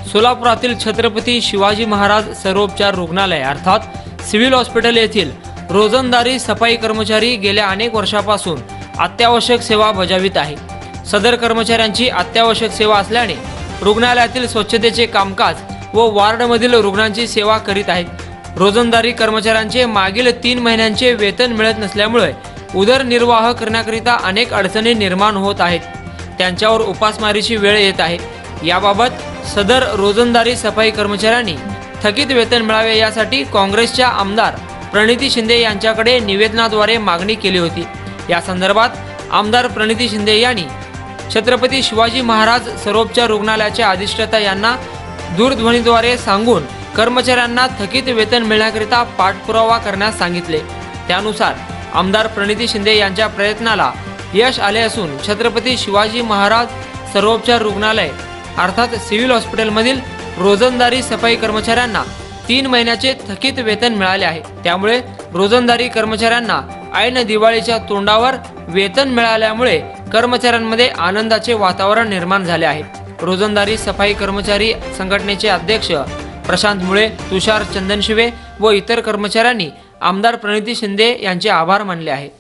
सोलापुरातील छत्रपती शिवाजी महाराज सर्वोपचार रुग्णालय अर्थात सिव्हिल हॉस्पिटल येथील रोजंदारी सफाई कर्मचारी गेल्या अनेक वर्षापासून अत्यावश्यक सेवा बजावित आहे। सदर कर्मचाऱ्यांची अत्यावश्यक सेवा असल्याने रुग्णालयातील स्वच्छतेचे कामकाज व वार्डमधील रुग्णांची सेवा करीत आहेत। रोजंदारी कर्मचाऱ्यांचे मागील 3 महिन्यांचे वेतन मिळत नसल्यामुळे उदरनिर्वाह करण्याकरिता अनेक अडचणी निर्माण होत आहेत। त्यांच्यावर उपासमारीची वेळ येत आहे। याबाबत सदर रोजंदारी सफाई कर्मचाऱ्यांनी थकीत वेतन मिळावे यासाठी काँग्रेसच्या आमदार प्रणिती शिंदे यांच्याकडे निवेदनाद्वारे मागणी केली होती। या संदर्भात आमदार प्रणिती शिंदे यांनी छत्रपती शिवाजी महाराज सर्वोपचार रुग्णालयाच्या अधिष्ठाता यांना दूरध्वनीद्वारे सांगून कर्मचाऱ्यांना थकीत वेतन मिळण्याकरिता पाठपुरावा करण्यास सांगितले। त्यानुसार आमदार प्रणिती शिंदे यांच्या प्रयत्नाला यश आले असून छत्रपती शिवाजी महाराज सर्वोपचार रुग्णालय अर्थात सिव्हिल हॉस्पिटलमधील रोजंदारी सफाई कर्मचाऱ्यांना 3 महिन्याचे थकीत वेतन मिळाले आहे। त्यामुळे रोजंदारी कर्मचाऱ्यांना ऐन दिवाळीच्या तोंडावर वेतन मिळाल्यामुळे कर्मचाऱ्यांमध्ये आनंदाचे वातावरण निर्माण झाले आहे। रोजंदारी सफाई कर्मचारी संघटनेचे अध्यक्ष प्रशांत मुळे, तुषार चंदनशिवे व इतर कर्मचाऱ्यांनी आमदार प्रणिती शिंदे यांचे आभार मानले आहेत।